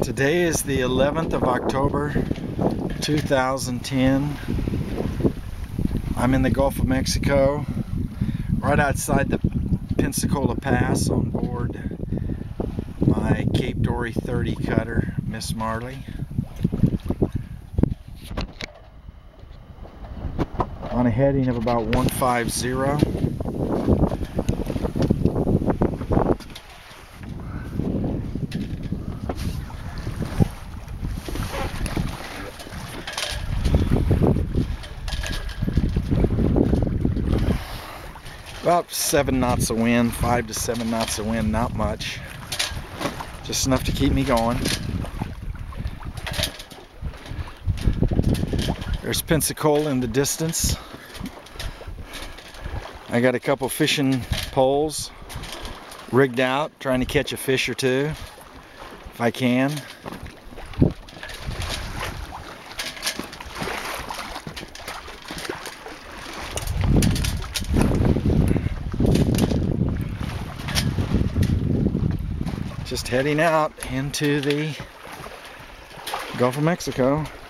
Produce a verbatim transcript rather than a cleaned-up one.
Today is the eleventh of October two thousand ten. I'm in the Gulf of Mexico, right outside the Pensacola Pass, on board my Cape Dory thirty cutter, Miss Marley. On a heading of about one five zero. About seven knots of wind, five to seven knots of wind, not much. Just enough to keep me going. There's Pensacola in the distance. I got a couple fishing poles rigged out, trying to catch a fish or two, if I can. Just heading out into the Gulf of Mexico.